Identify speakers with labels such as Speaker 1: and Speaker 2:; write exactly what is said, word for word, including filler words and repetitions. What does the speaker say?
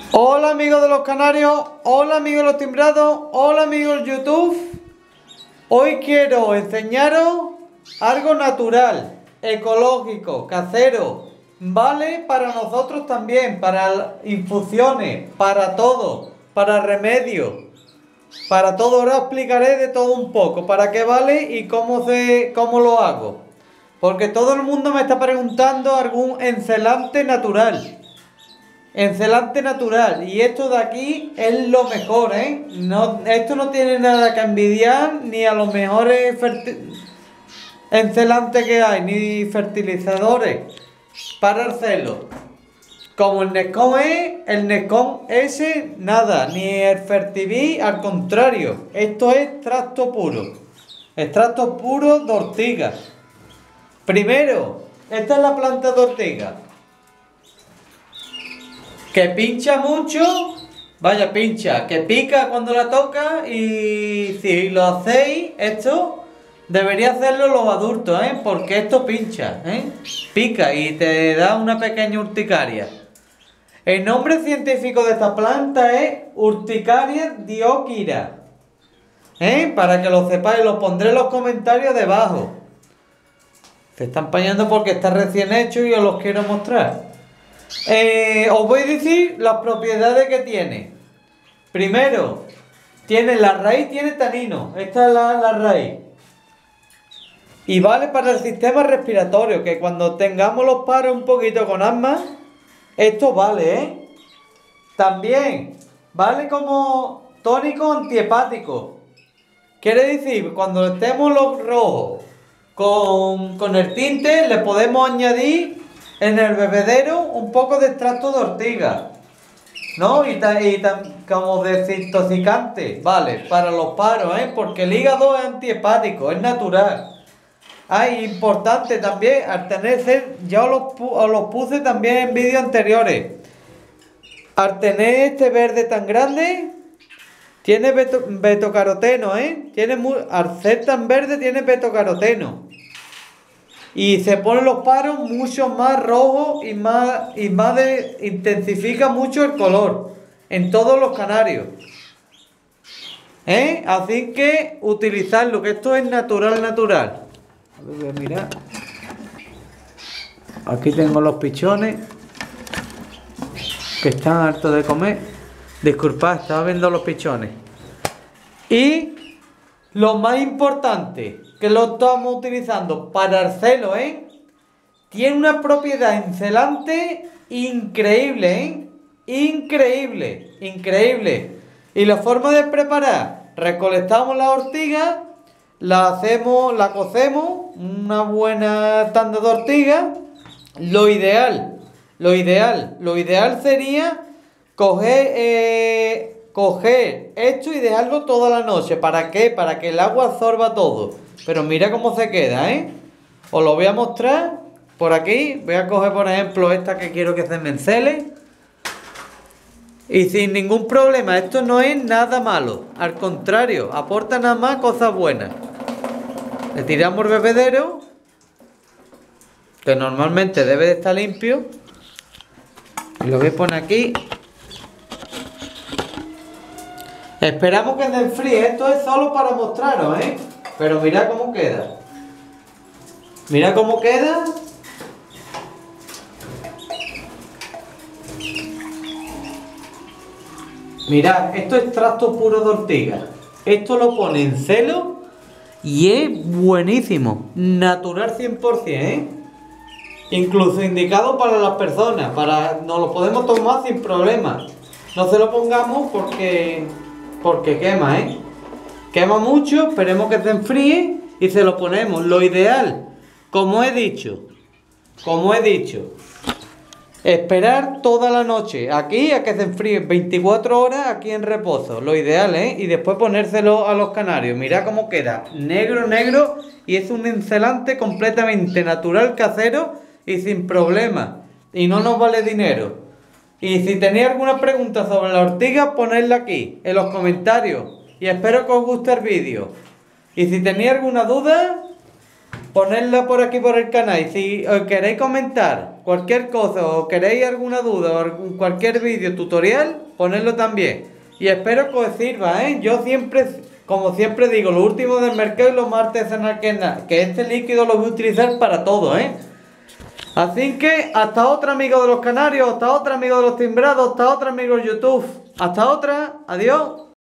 Speaker 1: Hola amigos de los canarios, hola amigos de los timbrados, hola amigos de YouTube. Hoy quiero enseñaros algo natural, ecológico, casero. Vale para nosotros también, para infusiones, para todo, para remedios, para todo. Ahora os explicaré de todo un poco, para qué vale y cómo, se, cómo lo hago. Porque todo el mundo me está preguntando algún encelante natural. Encelante natural, y esto de aquí es lo mejor, ¿eh? No, esto no tiene nada que envidiar ni a los mejores encelantes que hay, ni fertilizadores para el celo. Como el Nescon es, el Nescon S, nada, ni el Fertiví, al contrario. Esto es extracto puro, extracto puro de ortiga. Primero, esta es la planta de ortiga, que pincha mucho, vaya pincha, que pica cuando la toca, y si lo hacéis, esto debería hacerlo los adultos, ¿eh? Porque esto pincha, ¿eh? Pica y te da una pequeña urticaria. El nombre científico de esta planta es Urticaria dioica, ¿eh? Para que lo sepáis, lo pondré en los comentarios debajo. Se está empañando porque está recién hecho y os los quiero mostrar. Eh, os voy a decir las propiedades que tiene. Primero, tiene la raíz, tiene tanino. Esta es la, la raíz. Y vale para el sistema respiratorio, que cuando tengamos los paros un poquito con asma, esto vale, ¿eh? También vale como tónico antihepático. Quiere decir, cuando estemos los rojos con, con el tinte, le podemos añadir en el bebedero un poco de extracto de ortiga, ¿no? Y, ta, y ta, como desintoxicante, vale, para los paros, ¿eh? Porque el hígado es antihepático, es natural. Ah, y importante también, al tener, ya os los, os los puse también en vídeos anteriores. Al tener este verde tan grande, tiene beto, betocaroteno, ¿eh? Tiene muy, al ser tan verde, tiene betocaroteno. Y se ponen los paros mucho más rojos y más, y más de, intensifica mucho el color en todos los canarios, ¿eh? Así que utilizarlo, que esto es natural, natural. A ver, voy a mirar. Aquí tengo los pichones que están hartos de comer. Disculpad, estaba viendo los pichones. Y lo más importante, que lo estamos utilizando para el celo, ¿eh? Tiene una propiedad encelante increíble, ¿eh? Increíble, increíble. Y la forma de preparar: recolectamos la ortiga, la hacemos, la cocemos, una buena tanda de ortiga. Lo ideal, lo ideal, lo ideal sería coger, eh, coger esto y dejarlo toda la noche. ¿Para qué? Para que el agua absorba todo. Pero mira cómo se queda, ¿eh? Os lo voy a mostrar por aquí. Voy a coger, por ejemplo, esta que quiero que se me encele. Y sin ningún problema, esto no es nada malo. Al contrario, aporta nada más cosas buenas. Le tiramos el bebedero, que normalmente debe de estar limpio. Y lo voy a poner aquí. Esperamos que se enfríe. Esto es solo para mostraros, ¿eh? Pero mirad cómo queda. Mirad cómo queda. Mirad, esto es extracto puro de ortiga. Esto lo pone en celo y es buenísimo. Natural cien por cien, ¿eh? Incluso indicado para las personas. Para, nos lo podemos tomar sin problema. No se lo pongamos porque... porque quema, ¿eh? Quema mucho, esperemos que se enfríe y se lo ponemos. Lo ideal, como he dicho, como he dicho, esperar toda la noche aquí a que se enfríe, veinticuatro horas aquí en reposo. Lo ideal, ¿eh? Y después ponérselo a los canarios. Mirad cómo queda, negro, negro, y es un encelante completamente natural, casero y sin problema. Y no nos vale dinero. Y si tenéis alguna pregunta sobre la ortiga, ponedla aquí, en los comentarios. Y espero que os guste el vídeo. Y si tenéis alguna duda, ponedla por aquí por el canal. Y si os queréis comentar cualquier cosa o queréis alguna duda o algún- cualquier vídeo tutorial, ponedlo también. Y espero que os sirva, ¿eh? Yo siempre, como siempre digo, lo último del mercado y lo más artesanal que nada. Que este líquido lo voy a utilizar para todo, ¿eh? Así que hasta otra, amigo de los canarios, hasta otra, amigo de los timbrados, hasta otra, amigo de YouTube. Hasta otra, adiós.